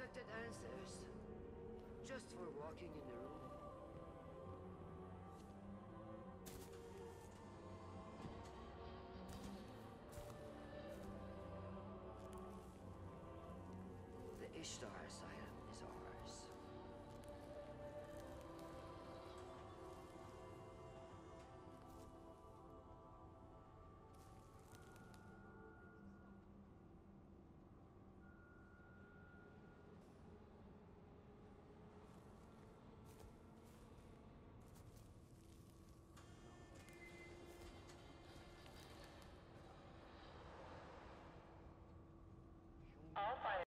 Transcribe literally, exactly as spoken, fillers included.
expected answers. Just for walking in the room. The Ishtar site.